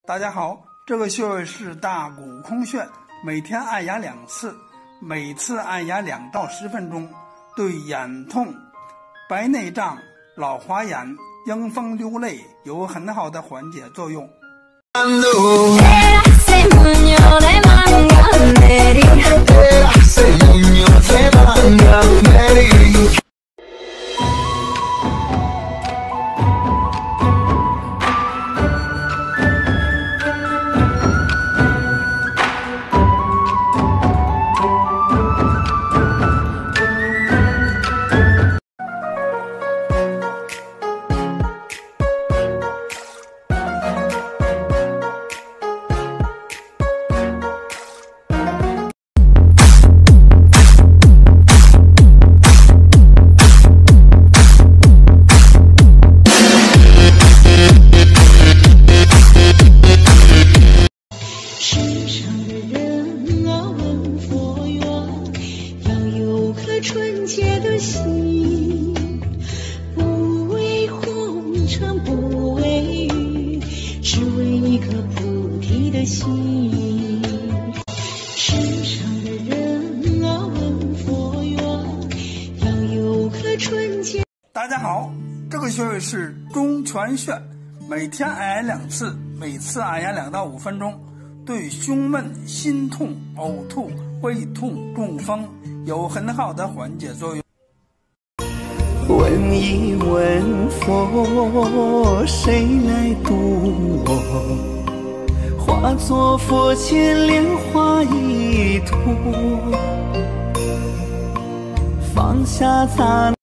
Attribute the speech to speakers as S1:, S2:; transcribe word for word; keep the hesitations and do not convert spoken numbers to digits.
S1: 大家好，这个穴位是大股空穴，每天按压两次，每次按压两到十分钟，对眼痛、白内障、老花眼、迎风流泪有很好的缓解作用。
S2: 纯洁的心，不为红尘，不为欲，只为一颗菩提的心。世上的人啊，问佛缘，要有颗纯洁。
S1: 大家好，这个穴位是中泉穴，每天按压两次，每次按压两到五分钟，对胸闷、心痛、呕吐、胃痛、中风有很好的缓解作用。
S3: 问一问佛，谁来渡我？化作佛前莲花一朵，放下杂